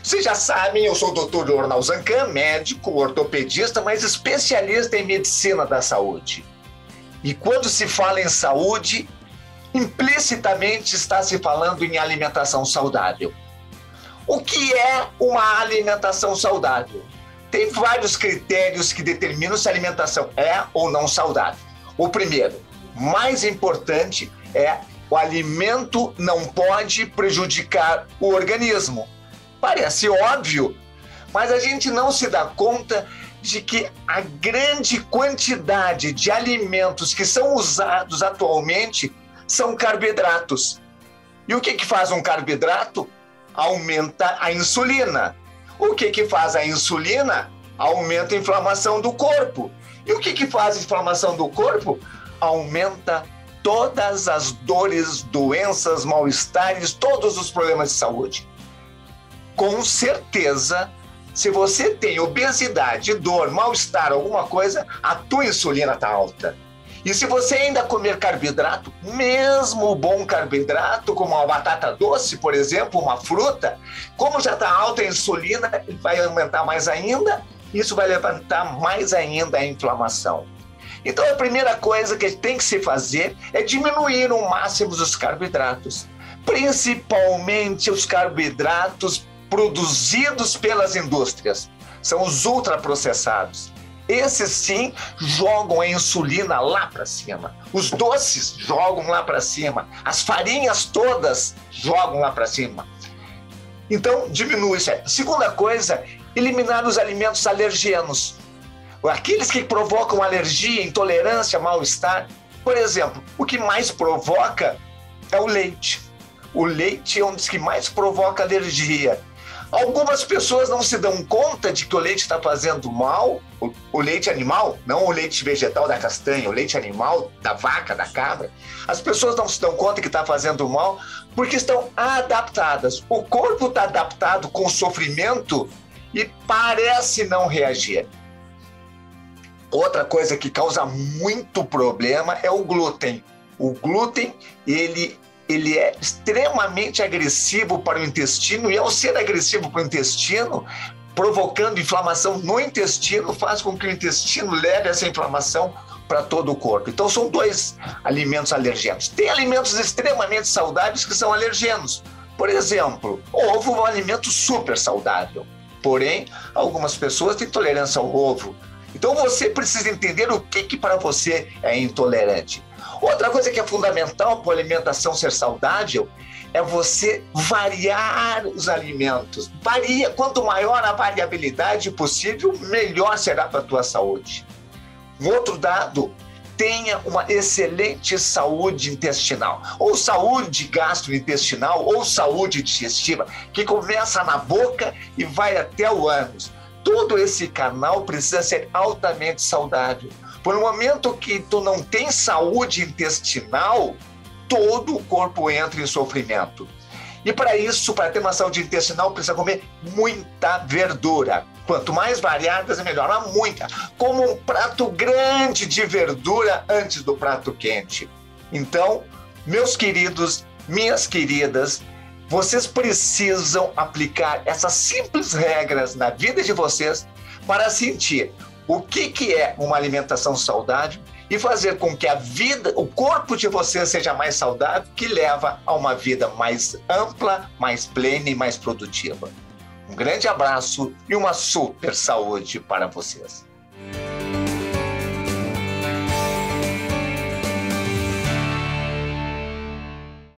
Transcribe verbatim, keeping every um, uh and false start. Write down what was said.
Vocês já sabem, eu sou o doutor Ornal Zancan, médico, ortopedista, mas especialista em medicina da saúde. E quando se fala em saúde, implicitamente está se falando em alimentação saudável. O que é uma alimentação saudável? Tem vários critérios que determinam se a alimentação é ou não saudável. O primeiro, mais importante, é o alimento não pode prejudicar o organismo. Parece óbvio, mas a gente não se dá conta de que a grande quantidade de alimentos que são usados atualmente são carboidratos. E o que que faz um carboidrato? Aumenta a insulina. O que que faz a insulina? Aumenta a inflamação do corpo. E o que que faz a inflamação do corpo? Aumenta todas as dores, doenças, mal-estares, todos os problemas de saúde. Com certeza, se você tem obesidade, dor, mal-estar, alguma coisa, a tua insulina está alta. E se você ainda comer carboidrato, mesmo o bom carboidrato, como uma batata doce, por exemplo, uma fruta, como já está alta a insulina, vai aumentar mais ainda, isso vai levantar mais ainda a inflamação. Então, a primeira coisa que tem que se fazer é diminuir ao máximo os carboidratos, principalmente os carboidratos produzidos pelas indústrias, são os ultraprocessados. Esses sim jogam a insulina lá para cima. Os doces jogam lá para cima. As farinhas todas jogam lá para cima. Então, diminui isso aí. Segunda coisa, eliminar os alimentos alergenos. Aqueles que provocam alergia, intolerância, mal-estar. Por exemplo, o que mais provoca é o leite. O leite é um dos que mais provoca alergia. Algumas pessoas não se dão conta de que o leite está fazendo mal, o, o leite animal, não o leite vegetal da castanha, o leite animal da vaca, da cabra. As pessoas não se dão conta que está fazendo mal porque estão adaptadas. O corpo está adaptado com o sofrimento e parece não reagir. Outra coisa que causa muito problema é o glúten. O glúten, ele... ele é extremamente agressivo para o intestino e, ao ser agressivo para o intestino, provocando inflamação no intestino, faz com que o intestino leve essa inflamação para todo o corpo. Então, são dois alimentos alergênicos. Tem alimentos extremamente saudáveis que são alergenos. Por exemplo, ovo é um alimento super saudável. Porém, algumas pessoas têm intolerância ao ovo. Então, você precisa entender o que, que para você é intolerante. Outra coisa que é fundamental para a alimentação ser saudável é você variar os alimentos. Varia. Quanto maior a variabilidade possível, melhor será para a tua saúde. Um outro dado, tenha uma excelente saúde intestinal, ou saúde gastrointestinal, ou saúde digestiva, que começa na boca e vai até o ânus. Todo esse canal precisa ser altamente saudável. Por um momento que tu não tem saúde intestinal, todo o corpo entra em sofrimento. E para isso, para ter uma saúde intestinal, precisa comer muita verdura. Quanto mais variadas, é melhor. Mas muita. Como um prato grande de verdura antes do prato quente. Então, meus queridos, minhas queridas, vocês precisam aplicar essas simples regras na vida de vocês para sentir o que, que é uma alimentação saudável e fazer com que a vida, o corpo de vocês seja mais saudável, que leva a uma vida mais ampla, mais plena e mais produtiva. Um grande abraço e uma super saúde para vocês.